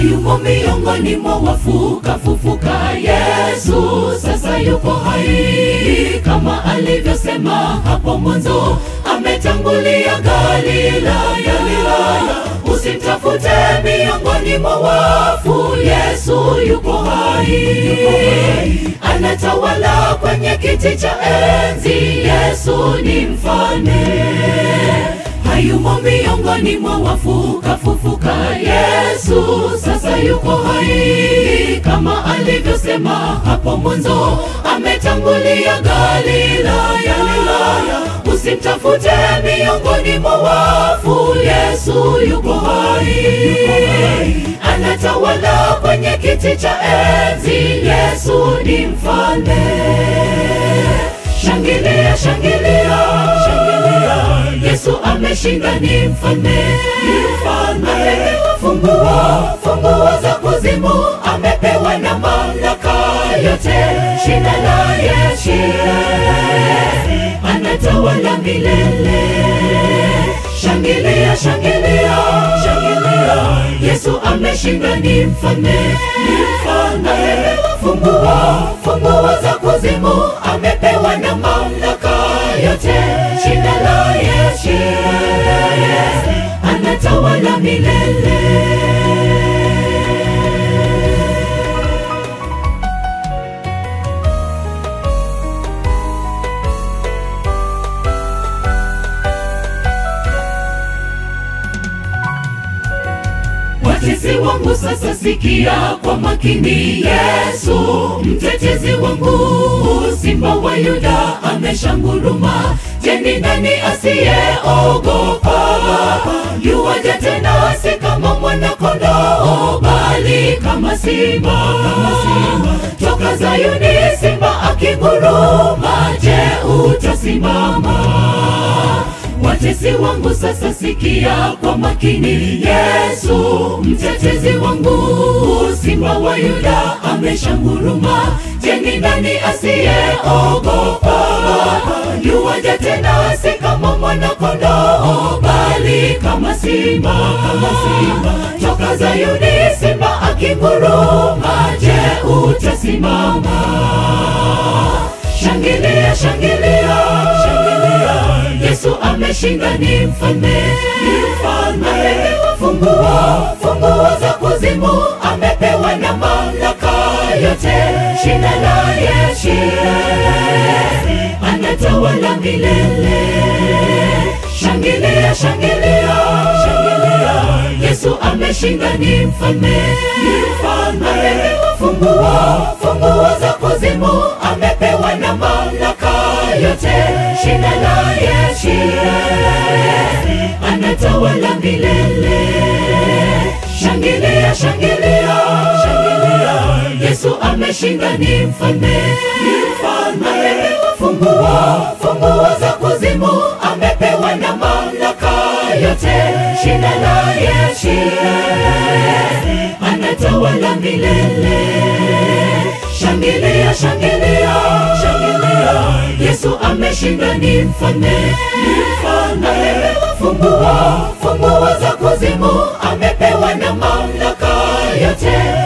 hayumo miongoni mwa wafu, kafufuka. Yesu sasa yuko hai, kama alivyosema hapo mwanzo, ametangulia Galilaya. Usimtafute miongoni mwa wafu, Yesu yuko hai, anatawala kwenye kiti cha enzi. Yesu ni mfalme, hayumo miongoni mwa wafu, kafufuka. Yesu sasa yuko hai, kama alivyosema hapo mwanzo, ametangulia Galilaya. Usimtafute miongoni mwa wafu, Yesu yuko hai, anatawala kwenye kiti cha enzi. Yesu ni mfalme. Shangilia, shangilia, shangilia, Yesu ameshinda, ni mfalme, ni mfalme. Funguo za kuzimu amepewa, na mamlaka yote. Jina la Yesu anatawala milele. Shangilia, shangilia, shangilia, Yesu ameshinda, ni mfalme, ni mfalme. Funguo za kuzimu amepewa, na mamlaka yote. Jina la Yesu anatawala milele. Mtetezi wangu sasa sikia kwa makini, Yesu mtetezi wangu, Simba wa Yuda ameshanguruma. Je, ni nani asiyeogopa? Yuaja tena, si kama mwana-kondoo, bali kama simba. Toka Zayuni simba akinguruma, je, utasimama? Watesi wangu sasa sikia kwa makini, Yesu mtetezi wangu, Simba wa Yuda ameshanguruma. Je, ni nani asiyeogopa? Yuaja tena, si kama mwana-kondoo, bali kama simba. Toka Zayuni simba akinguruma, je, utasimama? Shangilia, shangilia, shangilia, Yesu ameshinda, ni mfalme, ni mfalme. Funguo za kuzimu amepewa, na mamlaka yote. Jina la Yesu anatawala milele. Shangilia, shangilia, shangilia, Yesu ameshinda, ni mfalme, ni mfalme. Funguo za kuzimu amepewa, na mamlaka yote. Jina la Yesu anatawala milele. Shangilia, shangilia, shangilia, Yesu ameshinda, ni mfalme, ni mfalme. Funguo za kuzimu amepewa, na mamlaka yote. Jina la Yesu anatawala milele. Shangilia, shangilia, shangilia, Yesu ameshinda, ni mfalme, ni mfalme. Funguo za kuzimu amepewa, na mamlaka yote.